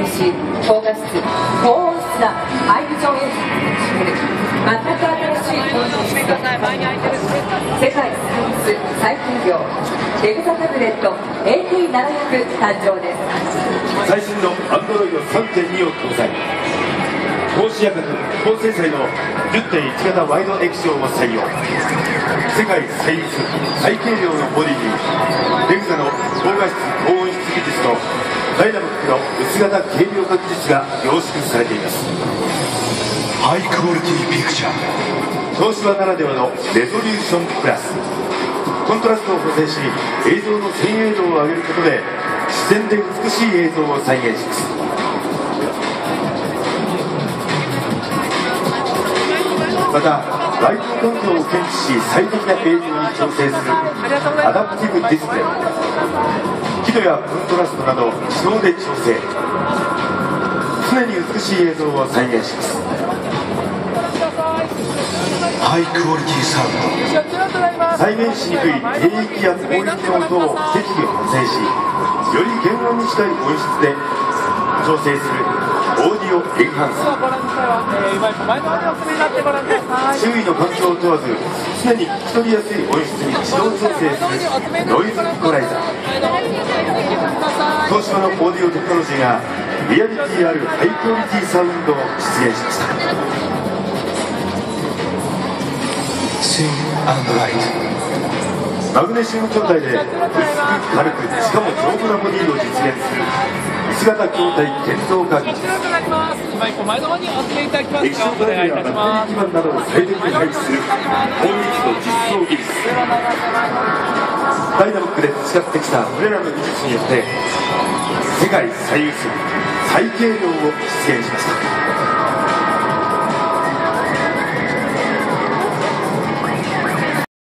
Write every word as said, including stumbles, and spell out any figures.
し高画質高音質なハイビジョンエンジンに占める全く新しいコンテンツと世界最薄最軽量レグザタブレット エーティーななひゃく 誕生です。 最新の アンドロイドさんてんに を搭載、高視野角高精細の じゅってんいち 型ワイド液晶を採用、世界最薄最軽量のボディにレグザの高画質高音質技術とダイナミックの薄型軽量化技術が凝縮されています。 ハイクオリティピクチャー、 東芝ならではのレゾリューションプラス、コントラストを補正し映像の鮮明度を上げることで自然で美しい映像を再現します。またライト環境を検知し最適な映像に調整するアダプティブディスプレイ、輝度やコントラストなど自動で調整、常に美しい映像を再現します。 ハイクオリティサウンド、 再現しにくい低域や高域の音を適宜補正し、より原音に近い音質で調整するオーディオエンハンス。周囲の環境を問わず常に聞き取りやすい音質に自動調整するノイズイコライザー。東芝のオーディオテクノロジーがリアリティあるハイクオリティサウンドを実現しました。 シン&ライト、 マグネシウム状態で薄く軽くしかも丈夫なボディを実現する薄型筐体建造化技術。液晶ドライバーやバッテリー基板などを最適に配置する高密度実装技術。ダイナミックで培ってきたこれらの技術によって世界最薄最軽量を実現しました。